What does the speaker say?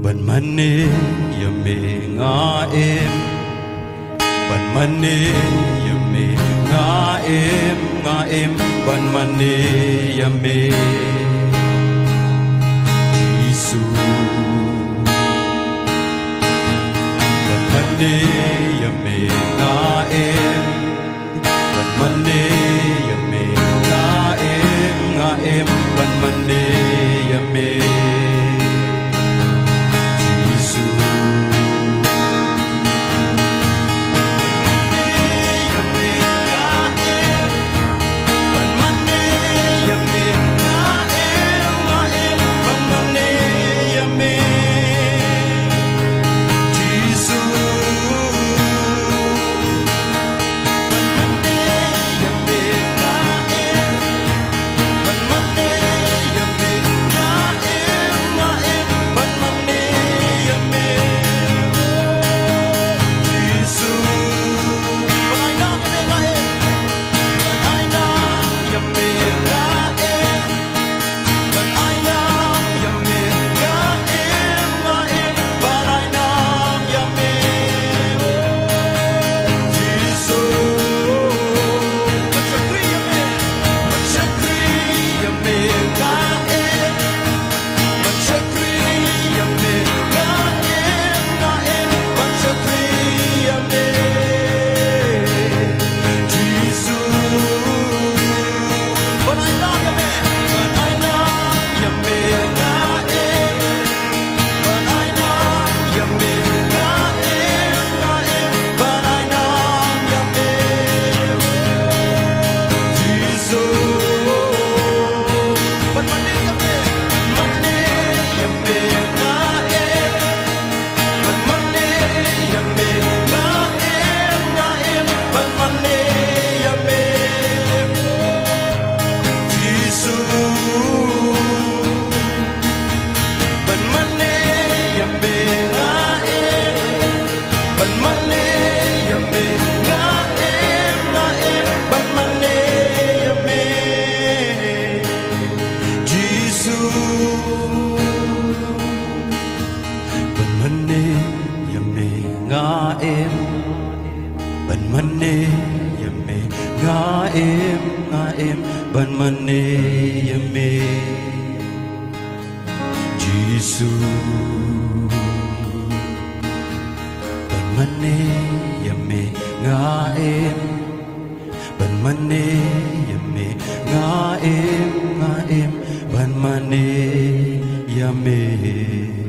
ban mane yame nga em ban mane yame nga em ban mane yame Isu ban mane yame nga em ban mane yame nga em ban mane yame ban mane yame nga em ban mane yame Jisu ban mane yame nga em ban mane yame nga em ban mane yame